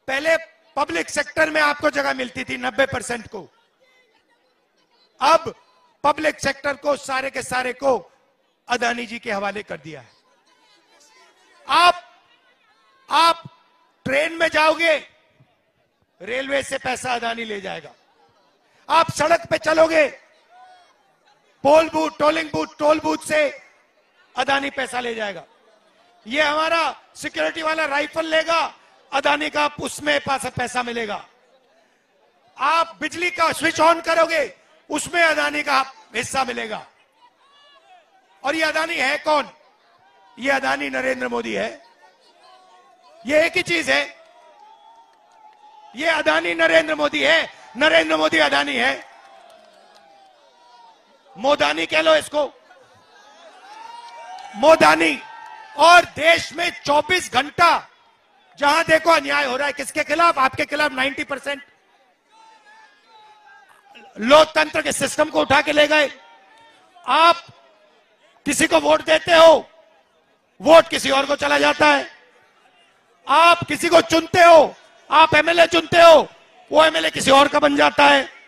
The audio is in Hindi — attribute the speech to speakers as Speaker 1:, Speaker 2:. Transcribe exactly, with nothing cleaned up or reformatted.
Speaker 1: पहले पब्लिक सेक्टर में आपको जगह मिलती थी नब्बे परसेंट को, अब पब्लिक सेक्टर को सारे के सारे को अदानी जी के हवाले कर दिया है। आप आप ट्रेन में जाओगे, रेलवे से पैसा अदानी ले जाएगा। आप सड़क पे चलोगे, pole booth, tolling booth, toll booth से अदानी पैसा ले जाएगा। ये हमारा सिक्योरिटी वाला राइफल लेगा, अदानी का उसमें पैसा मिलेगा। आप बिजली का स्विच ऑन करोगे, उसमें अदानी का हिस्सा मिलेगा। और ये अदानी है कौन? ये अदानी नरेंद्र मोदी है। ये एक ही चीज है, ये अदानी नरेंद्र मोदी है, नरेंद्र मोदी अदानी है। मोदानी कह लो इसको, मोदानी। और देश में चौबीस घंटा जहां देखो अन्याय हो रहा है, किसके खिलाफ? आपके खिलाफ। नब्बे परसेंट लोकतंत्र के सिस्टम को उठा के ले गए। आप किसी को वोट देते हो, वोट किसी और को चला जाता है। आप किसी को चुनते हो, आप एमएलए चुनते हो, वो एमएलए किसी और का बन जाता है।